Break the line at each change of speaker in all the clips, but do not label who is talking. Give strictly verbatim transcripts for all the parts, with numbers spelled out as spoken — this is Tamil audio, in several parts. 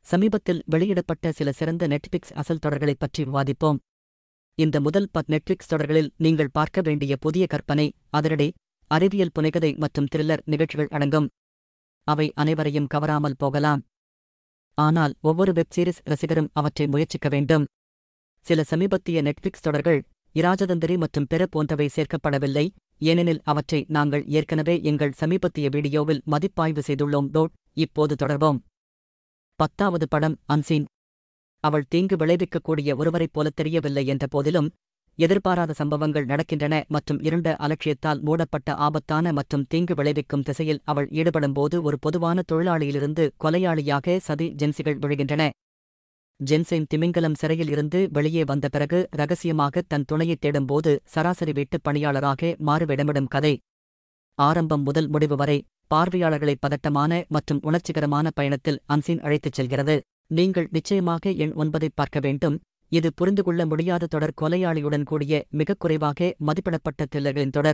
சமீபத்தில் வெளியிடப்பட்ட சில சிறந்த நெட்ஃபிளிக்ஸ் அசல் தொடர்களைப் பற்றி விவாதிப்போம். இந்த முதல் பத்து நெட்ஃபிளிக்ஸ் தொடர்களில் நீங்கள் பார்க்க வேண்டிய புதிய கற்பனை, அதிரடி, அறிவியல் புனைகதை மற்றும் த்ரில்லர் நிகழ்ச்சிகள் அடங்கும். அவை அனைவரையும் கவராமல் போகலாம். ஆனால் ஒவ்வொரு வெப் சீரிஸ் ரசிகரும் அவற்றை முயற்சிக்க வேண்டும். சில சமீபத்திய நெட்ஃபிளிக்ஸ் தொடர்கள் இராஜதந்திரி மற்றும் பிற போன்றவை சேர்க்கப்படவில்லை, ஏனெனில் அவற்றை நாங்கள் ஏற்கனவே எங்கள் சமீபத்திய வீடியோவில் மதிப்பாய்வு செய்துள்ளோம். டோட் இப்போது தொடர்வோம். பத்தாவது படம் அன்சீன். அவள் தீங்கு விளைவிக்கக்கூடிய ஒருவரைப் போலத் தெரியவில்லை என்ற போதிலும், எதிர்பாராத சம்பவங்கள் நடக்கின்றன மற்றும் இருண்ட அலட்சியத்தால் மூடப்பட்ட ஆபத்தான மற்றும் தீங்கு விளைவிக்கும் திசையில் அவள் ஈடுபடும்போது ஒரு பொதுவான தொழிலாளியிலிருந்து கொலையாளியாக சதி ஜென்சிகள் விழுகின்றன. ஜென்சைன் திமிங்கலம் சிறையில் இருந்து வெளியே வந்த பிறகு ரகசியமாக தன் துணையைத் தேடும்போது சராசரி வீட்டுப் பணியாளராக மாறுவிடமிடும் கதை. ஆரம்பம் முதல் முடிவு வரை பார்வையாளர்களை பதட்டமான மற்றும் உணர்ச்சிகரமான பயணத்தில் அன்சீன் அழைத்துச் செல்கிறது. நீங்கள் நிச்சயமாக எண் ஒன்பதைப் பார்க்க வேண்டும். இது புரிந்துகொள்ள முடியாத தொடர், கொலையாளியுடன் கூடிய மிகக் குறைவாக மதிப்பிடப்பட்ட த்ரில்லர்களின் தொடர்.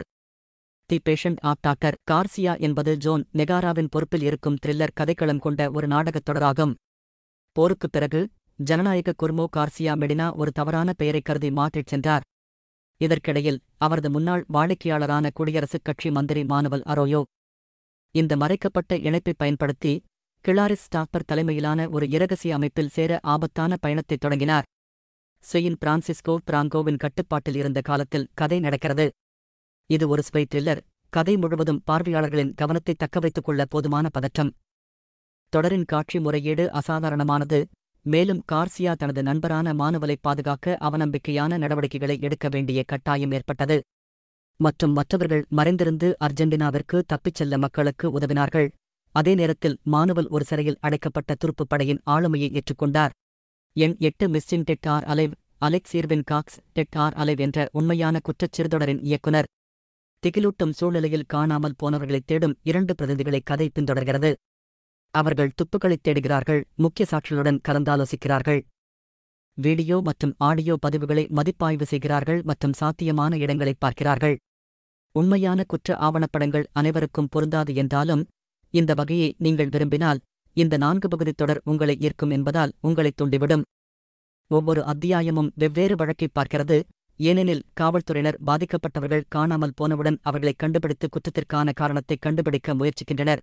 The patient of doctor Garcia என்பது ஜோன் நெகாராவின் பொறுப்பில் இருக்கும் த்ரில்லர் கதைக்களம் கொண்ட ஒரு நாடகத் தொடராகும். போருக்குப் பிறகு ஜனநாயக குர்மோ கார்சியா மெடினா ஒரு தவறான பெயரைக் கருதி மாற்றிச் சென்றார். இதற்கிடையில் அவரது முன்னாள் வாடிக்கையாளரான குடியரசுக் கட்சி மந்திரி மானுவல் அரோயோ இந்த மறைக்கப்பட்ட இணைப்பைப் பயன்படுத்தி கிளாரிஸ் ஸ்டாப்பர் தலைமையிலான ஒரு இரகசிய அமைப்பில் சேர ஆபத்தான பயணத்தைத் தொடங்கினார். செயின் பிரான்சிஸ்கோ பிராங்கோவின் கட்டுப்பாட்டில் இருந்த காலத்தில் கதை நடக்கிறது. இது ஒரு ஸ்பை த்ரில்லர். கதை முழுவதும் பார்வையாளர்களின் கவனத்தை தக்கவைத்துக் கொள்ள போதுமான பதற்றம். தொடரின் காட்சி முறையீடு அசாதாரணமானது, மேலும் கார்சியா தனது நண்பரான மானுவலை பாதுகாக்க அவநம்பிக்கையான நடவடிக்கைகளை எடுக்க வேண்டிய கட்டாயம் ஏற்பட்டது. மற்றும் மற்றவர்கள் மறைந்திருந்து அர்ஜென்டினாவிற்கு தப்பிச் செல்ல மக்களுக்கு உதவினார்கள். அதே நேரத்தில் மானுவல் ஒரு சிறையில் அடைக்கப்பட்ட துருப்புப் படையின் ஆளுமையை ஏற்றுக்கொண்டார். எண் எட்டு missing dead or alive. Alex Irwin Cox dead or alive என்ற உண்மையான குற்றச் சிறுதொடரின் இயக்குனர். திகிலூட்டும் சூழ்நிலையில் காணாமல் போனவர்களைத் தேடும் இரண்டு பிரதிநிதிகளை கதை பின்தொடர்கிறது. அவர்கள் துப்புக்களைத் தேடுகிறார்கள், முக்கிய சாட்சிகளுடன் கலந்தாலோசிக்கிறார்கள், வீடியோ மற்றும் ஆடியோ பதிவுகளை மதிப்பாய்வு செய்கிறார்கள் மற்றும் சாத்தியமான இடங்களைப் பார்க்கிறார்கள். உண்மையான குற்ற ஆவணப்படங்கள் அனைவருக்கும் பொருந்தாது என்றாலும், இந்த வகையை நீங்கள் விரும்பினால் இந்த நான்கு பகுதி தொடர் உங்களை ஈர்க்கும் என்பதால் உங்களைத் தூண்டிவிடும். ஒவ்வொரு அத்தியாயமும் வெவ்வேறு வழக்கைப் பார்க்கிறது, ஏனெனில் காவல்துறையினர் பாதிக்கப்பட்டவர்கள் காணாமல் போனவுடன் அவர்களைக் கண்டுபிடித்து குற்றத்திற்கான காரணத்தைக் கண்டுபிடிக்க முயற்சிக்கின்றனர்.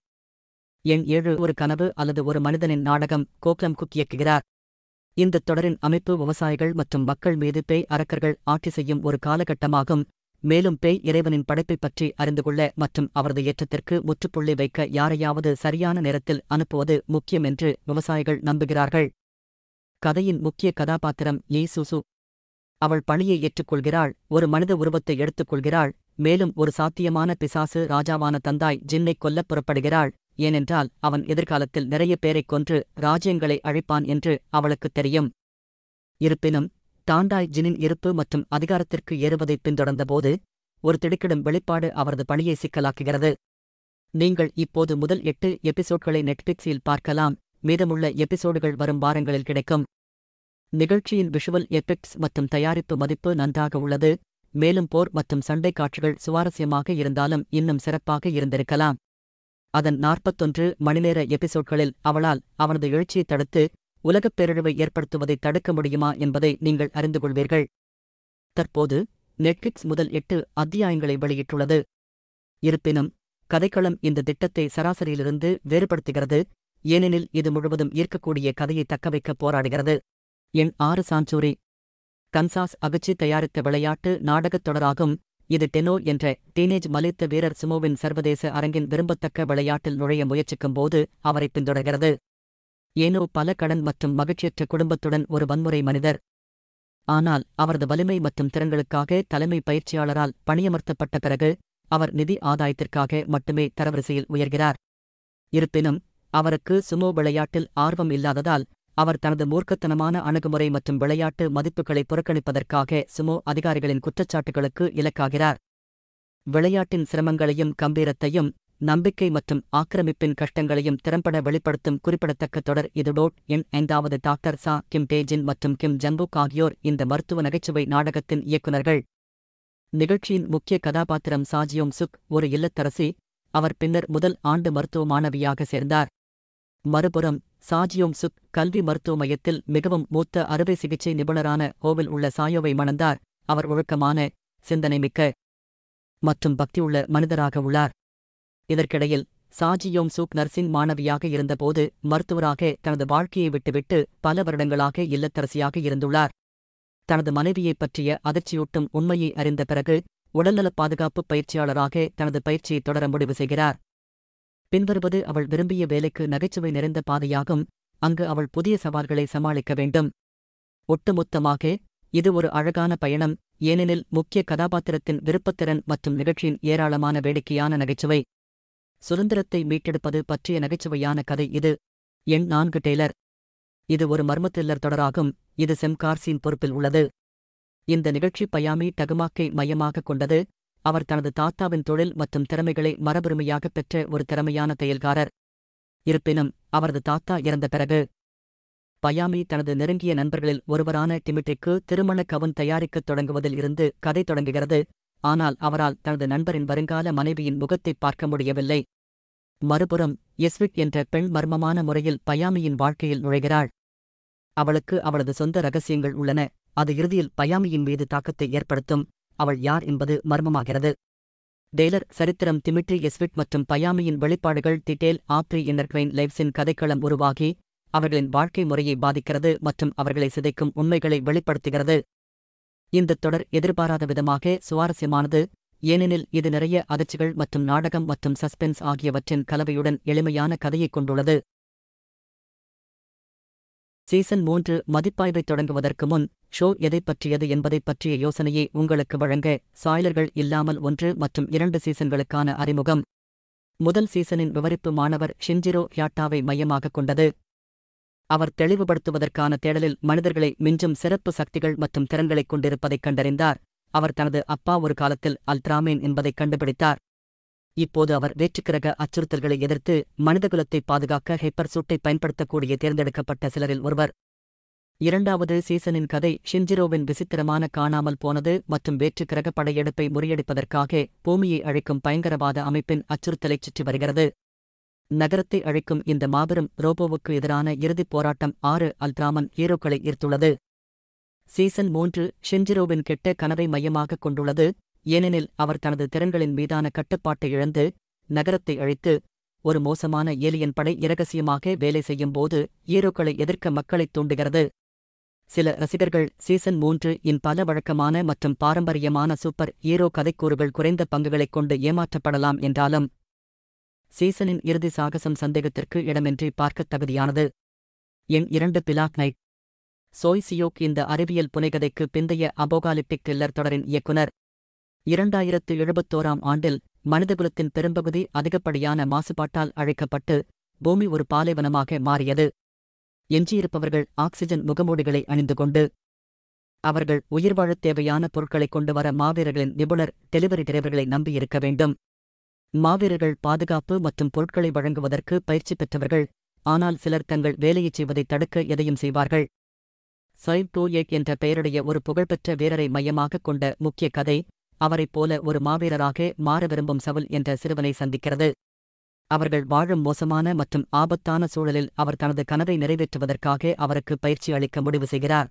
எண் ஏழு ஒரு கனவு அல்லது ஒரு மனிதனின் நாடகம். கோக்லம் குக் இயக்குகிறார். இந்தத் தொடரின் அமைப்பு விவசாயிகள் மற்றும் மக்கள் மீது பேய் அரக்கர்கள் ஆட்சி செய்யும் ஒரு காலகட்டமாகும், மேலும் பேய் இறைவனின் படைப்பைப் பற்றி அறிந்துகொள்ள மற்றும் அவரது ஏற்றத்திற்கு முற்றுப்புள்ளி வைக்க யாரையாவது சரியான நேரத்தில் அனுப்புவது முக்கியம் என்று விவசாயிகள் நம்புகிறார்கள். கதையின் முக்கிய கதாபாத்திரம் யீ சுசு. அவள் பணியை ஏற்றுக்கொள்கிறாள், ஒரு மனித உருவத்தை எடுத்துக்கொள்கிறாள், மேலும் ஒரு சாத்தியமான பிசாசு ராஜாவான தந்தாய் ஜின்னைக் கொல்லப் புறப்படுகிறாள், ஏனென்றால் அவன் எதிர்காலத்தில் நிறைய பேரைக் கொன்று ராஜ்யங்களை அழிப்பான் என்று அவளுக்குத் தெரியும். இருப்பினும் தாண்டாய் ஜினின் இருப்பு மற்றும் அதிகாரத்திற்கு ஏறுவதைப் பின்தொடர்ந்தபோது ஒரு திடுக்கிடும் வெளிப்பாடு அவரது பணியை சிக்கலாக்குகிறது. நீங்கள் இப்போது முதல் எட்டு எபிசோட்களை நெட்ஃபிளிக்ஸில் பார்க்கலாம், மீதமுள்ள எபிசோடுகள் வரும் வாரங்களில் கிடைக்கும். நிகழ்ச்சியின் விஷுவல் எஃபெக்ட்ஸ் மற்றும் தயாரிப்பு மதிப்பு நன்றாக உள்ளது, மேலும் போர் மற்றும் சண்டை காட்சிகள் சுவாரஸ்யமாக இருந்தாலும் இன்னும் சிறப்பாக இருந்திருக்கலாம். அதன் நாற்பத்தொன்று மணிநேர எபிசோட்களில் அவளால் அவனது எழுச்சியைத் தடுத்து உலகப் பேரழிவை ஏற்படுத்துவதை தடுக்க முடியுமா என்பதை நீங்கள் அறிந்து கொள்வீர்கள். தற்போது நெட்ஃபிளிக்ஸ் முதல் எட்டு அத்தியாயங்களை வெளியிட்டுள்ளது. இருப்பினும் கதைக்களம் இந்த திட்டத்தை சராசரியிலிருந்து வேறுபடுத்துகிறது, ஏனெனில் இது முழுவதும் ஈர்க்கக்கூடிய கதையை தக்கவைக்க போராடுகிறது. எண் ஆறு சான்சூரி. கன்சாஸ் அகச்சி தயாரித்த விளையாட்டு நாடகத் தொடராகும். இது டெனோ என்ற டீனேஜ் மலித்த வீரர் சுமோவின் சர்வதேச அரங்கின் விரும்பத்தக்க விளையாட்டில் நுழைய முயற்சிக்கும்போது அவரை பின்தொடர்கிறது. ஏனோ பல கடன் மற்றும் மகிழ்ச்சியற்ற குடும்பத்துடன் ஒரு வன்முறை மனிதர். ஆனால் அவரது வலிமை மற்றும் திறன்களுக்காக தலைமை பயிற்சியாளரால் பணியமர்த்தப்பட்ட பிறகு அவர் நிதி ஆதாயத்திற்காக மட்டுமே தரவரிசையில் உயர்கிறார். இருப்பினும் அவருக்கு சுமோ விளையாட்டில் ஆர்வம் இல்லாததால் அவர் தனது மூர்க்கத்தனமான அணுகுமுறை மற்றும் விளையாட்டு மதிப்புகளை புறக்கணிப்பதற்காக சுமோ அதிகாரிகளின் குற்றச்சாட்டுகளுக்கு இலக்காகிறார். விளையாட்டின் சிரமங்களையும் கம்பீரத்தையும் நம்பிக்கை மற்றும் ஆக்கிரமிப்பின் கஷ்டங்களையும் திறம்பட வெளிப்படுத்தும் குறிப்பிடத்தக்க தொடர் இது. டோட் எண் ஐந்தாவது டாக்டர் சா கிம் டேஜின் மற்றும் கிம் ஜன்புக் ஆகியோர் இந்த மருத்துவ நகைச்சுவை நாடகத்தின் இயக்குநர்கள். நிகழ்ச்சியின் முக்கிய கதாபாத்திரம் சாஜியோங் சுக், ஒரு இல்லத்தரசி. அவர் பின்னர் முதல் ஆண்டு மருத்துவ மாணவியாக சேர்ந்தார். மறுபுறம் சாஜியோங் சுக் கல்வி மருத்துவ மையத்தில் மிகவும் மூத்த அறுவை சிகிச்சை நிபுணரான ஹோவில் உள்ள சாயோவை மணந்தார். அவர் ஒழுக்கமான, சிந்தனைமிக்க மற்றும் பக்தியுள்ள மனிதராக உள்ளார். இதற்கிடையில் சாஜியோங் சூக் நர்சிங் மாணவியாக இருந்தபோது மருத்துவராக தனது வாழ்க்கையை விட்டுவிட்டு பல வருடங்களாக இல்லத்தரசியாக இருந்துள்ளார். தனது மனைவியைப் பற்றிய அதிர்ச்சியூட்டும் உண்மையை அறிந்த பிறகு உடல்நலப் பாதுகாப்பு பயிற்சியாளராக தனது பயிற்சியை தொடர முடிவு செய்கிறார். பின்வருவது அவள் விரும்பிய வேலைக்கு நகைச்சுவை நிறைந்த பாதையாகும், அங்கு அவள் புதிய சவால்களை சமாளிக்க வேண்டும். ஒட்டுமொத்தமாக இது ஒரு அழகான பயணம், ஏனெனில் முக்கிய கதாபாத்திரத்தின் விருப்பத்திறன் மற்றும் நிகழ்ச்சியின் ஏராளமான வேடிக்கையான நகைச்சுவை. சுதந்திரத்தை மீட்டெடுப்பது பற்றிய நகைச்சுவையான கதை இது. எண் நான்கு டெய்லர். இது ஒரு மர்ம த்ரில்லர் தொடராகும், இது செம் கார்சியின் பொறுப்பில் உள்ளது. இந்த நிகழ்ச்சி பயாமி டகுமாக்கை மையமாகக் கொண்டது. அவர் தனது தாத்தாவின் தொழில் மற்றும் திறமைகளை மரபுரிமையாகப் பெற்ற ஒரு திறமையான தையல்காரர். இருப்பினும் அவரது தாத்தா இறந்த பிறகு பயாமி தனது நெருங்கிய நண்பர்களில் ஒருவரான டிமிட்ரிக்கு திருமண கவுன் தயாரிக்கத் தொடங்குவதில் இருந்து கதை தொடங்குகிறது. ஆனால் அவரால் தனது நண்பரின் வருங்கால மனைவியின் முகத்தைப் பார்க்க முடியவில்லை. மறுபுறம் எஸ்விக் என்ற பெண் மர்மமான முறையில் பயாமியின் வாழ்க்கையில் நுழைகிறாள். அவளுக்கு அவளது சொந்த ரகசியங்கள் உள்ளன, அது இறுதியில் பயாமியின் மீது தாக்கத்தை ஏற்படுத்தும். அவள் யார் என்பது மர்மமாகிறது. டெய்லர் சரித்திரம் டிமிட்ரி எஸ்விக் மற்றும் பயாமியின் வெளிப்பாடுகள் the tale of three intertwined லைவ்ஸின் கதைக்களம் உருவாகி அவர்களின் வாழ்க்கை முறையை பாதிக்கிறது மற்றும் அவர்களை சிதைக்கும் உண்மைகளை வெளிப்படுத்துகிறது. இந்தத் தொடர் எதிர்பாராத விதமாக சுவாரஸ்யமானது, ஏனெனில் இது நிறைய அதிர்ச்சிகள் மற்றும் நாடகம் மற்றும் சஸ்பென்ஸ் ஆகியவற்றின் கலவையுடன் எளிமையான கதையைக் கொண்டுள்ளது. சீசன் மூன்று மதிப்பாய்வைத் தொடங்குவதற்கு முன் ஷோ எதைப் பற்றியது என்பதைப் பற்றிய யோசனையை உங்களுக்கு வழங்க சாய்லர்கள் இல்லாமல் ஒன்று மற்றும் இரண்டு சீசன்களுக்கான அறிமுகம். முதல் சீசனின் விவரிப்பு மாணவர் ஷின்ஜிரோ ஹியாட்டாவை மையமாகக் கொண்டது. அவர் தெளிவுபடுத்துவதற்கான தேடலில் மனிதர்களை மிஞ்சும் சிறப்பு சக்திகள் மற்றும் திறன்களைக் கொண்டிருப்பதைக் கண்டறிந்தார். அவர் தனது அப்பா ஒரு காலத்தில் அல்ட்ராமேன் என்பதைக் கண்டுபிடித்தார். இப்போது அவர் வேற்றுக்கிரக அச்சுறுத்தல்களை எதிர்த்து மனிதகுலத்தை பாதுகாக்க ஹைப்பர் சூட்டை பயன்படுத்தக்கூடிய தேர்ந்தெடுக்கப்பட்ட சிலரில் ஒருவர். இரண்டாவது சீசனின் கதை ஷின்ஜிரோவின் விசித்திரமான காணாமல் போனது மற்றும் வேற்றுக்கிரக படையெடுப்பை முறியடிப்பதற்காக பூமியை அழிக்கும் பயங்கரவாத அமைப்பின் அச்சுறுத்தலைச் சுற்றி வருகிறது. நகரத்தை அழிக்கும் இந்த மாபெரும் ரோபோவுக்கு எதிரான இறுதிப் போராட்டம் ஆறு அல்ட்ராமன் ஹீரோக்களை ஈர்த்துள்ளது. சீசன் மூன்று ஷின்ஜிரோவின் கெட்ட கனவை மையமாகக் கொண்டுள்ளது, ஏனெனில் அவர் தனது திறன்களின் மீதான கட்டுப்பாட்டை இழந்து நகரத்தை அழித்து ஒரு மோசமான ஏலியன் படை இரகசியமாக வேலை செய்யும் போது ஹீரோக்களை எதிர்க்க மக்களைத் தூண்டுகிறது. சில ரசிகர்கள் சீசன் மூன்று இன் பல வழக்கமான மற்றும் பாரம்பரியமான சூப்பர் ஹீரோ கதைக்கூறுகள் குறைந்த பங்குகளைக் கொண்டு ஏமாற்றப்படலாம் என்றாலும் சீசனின் இறுதி சாகசம் சந்தேகத்திற்கு இடமின்றி பார்க்கத் தகுதியானது. எண் இரண்டு பிளாக் நைட். சோய் சியோக் இந்த அறிவியல் புனைகதைக்கு பிந்தைய அபோகாலிப்டிக் த்ரில்லர் தொடரின் இயக்குனர். இரண்டாயிரத்து எழுபத்தோராம் ஆண்டில் மனிதகுலத்தின் பெரும்பகுதி அதிகப்படியான மாசுபாட்டால் அழிக்கப்பட்டு பூமி ஒரு பாலைவனமாக மாறியது. எஞ்சியிருப்பவர்கள் ஆக்சிஜன் முகமூடிகளை அணிந்து கொண்டு அவர்கள் உயிர்வாழத் தேவையான பொருட்களைக் கொண்டு வர மாவீரர்களின் நிபுணர் டெலிவரி டிரைவர்களை நம்பியிருக்க வேண்டும். மாவீரர்கள் பாதுகாப்பு மற்றும் பொருட்களை வழங்குவதற்கு பயிற்சி பெற்றவர்கள், ஆனால் சிலர் தங்கள் வேலையைச் செய்வதைத் தடுக்க எதையும் செய்வார்கள். சைவ் டூ ஏக் என்ற பெயருடைய ஒரு புகழ்பெற்ற வீரரை மையமாகக் கொண்ட முக்கிய கதை அவரைப் போல ஒரு மாவீரராக மாற விரும்பும் சவுல் என்ற சிறுவனை சந்திக்கிறது. அவர்கள் வாழும் மோசமான மற்றும் ஆபத்தான சூழலில் அவர் தனது கனவை நிறைவேற்றுவதற்காக அவருக்கு பயிற்சி அளிக்க முடிவு செய்கிறார்.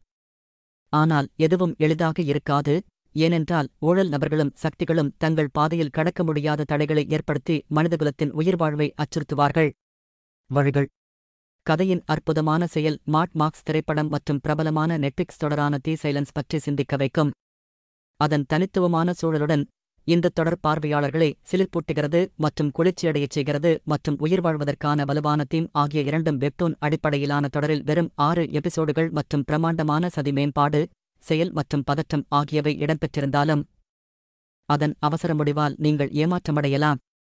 ஆனால் எதுவும் எளிதாக இருக்காது, ஏனென்றால் ஊழல் நபர்களும் சக்திகளும் தங்கள் பாதையில் கடக்க முடியாத தடைகளை ஏற்படுத்தி மனிதகுலத்தின் உயிர்வாழ்வை அச்சுறுத்துவார்கள். வழிகள். கதையின் அற்புதமான செயல் மாட் மார்க்ஸ் திரைப்படம் மற்றும் பிரபலமான நெட்ஃபிக்ஸ் தொடரான தி சைலன்ஸ் பற்றி சிந்திக்க வைக்கும். அதன் தனித்துவமான சூழலுடன் இந்த தொடர் பார்வையாளர்களை சிலிர்ப்பூட்டுகிறது மற்றும் குளிர்ச்சியடையச் செய்கிறது மற்றும் உயிர்வாழ்வதற்கான வலுவான தீம் ஆகிய இரண்டும் வெப்டூன் அடிப்படையிலான தொடரில் வெறும் ஆறு எபிசோடுகள் மற்றும் பிரமாண்டமான சதி மேம்பாடு, செயல் மற்றும் பதற்றம் ஆகியவை இடம்பெற்றிருந்தாலும் அதன் அவசர முடிவால் நீங்கள் ஏமாற்றமடையலாம்.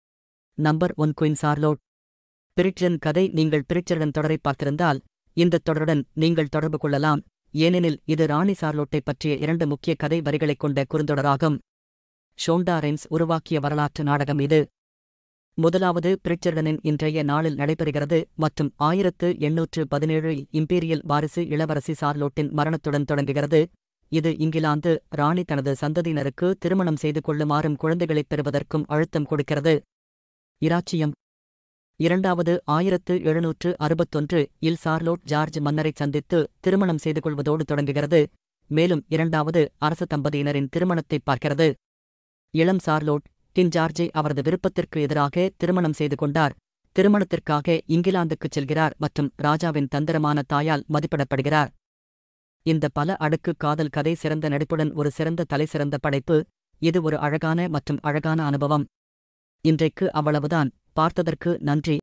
Number one Queen Charlotte. Bridgerton கதை. நீங்கள் பிரிட்ஜர்டன் தொடரை பார்த்திருந்தால் இந்தத் தொடருடன் நீங்கள் தொடர்பு கொள்ளலாம், ஏனெனில் இது ராணி சார்லோட்டைப் பற்றிய இரண்டு முக்கிய கதை வரிகளைக் கொண்ட குறுந்தொடராகும். ஷோண்டா ரெய்ன்ஸ் உருவாக்கிய வரலாற்று நாடகம் இது. முதலாவது பிரிட்ஜர்டனின் இன்றைய நாளில் நடைபெறுகிறது மற்றும் ஆயிரத்து எண்ணூற்று பதினேழு இம்பீரியல் வாரிசு இளவரசி சார்லோட்டின் மரணத்துடன் தொடங்குகிறது. இது இங்கிலாந்து ராணி தனது சந்ததியினருக்கு திருமணம் செய்து கொள்ளுமாறும் குழந்தைகளைப் பெறுவதற்கும் அழுத்தம் கொடுக்கிறது. இராச்சியம். இரண்டாவது ஆயிரத்து எழுநூற்று அறுபத்தொன்று இல் சார்லோட் ஜார்ஜ் மன்னரைச் சந்தித்து திருமணம் செய்து கொள்வதோடு தொடங்குகிறது, மேலும் இரண்டாவது அரச தம்பதியினரின் திருமணத்தைப் பார்க்கிறது. இளம் சார்லோட் கிங் ஜார்ஜை அவரது விருப்பத்திற்கு எதிராக திருமணம் செய்து கொண்டார். திருமணத்திற்காக இங்கிலாந்துக்குச் செல்கிறார் மற்றும் ராஜாவின் தந்திரமான தாயால் மதிப்பிடப்படுகிறார். இந்த பல அடுக்கு காதல் கதை சிறந்த நடிப்புடன் ஒரு சிறந்த தலைசிறந்த படைப்பு. இது ஒரு அழகான மற்றும் அழகான அனுபவம். இன்றைக்கு அவ்வளவுதான். பார்த்ததற்கு நன்றி.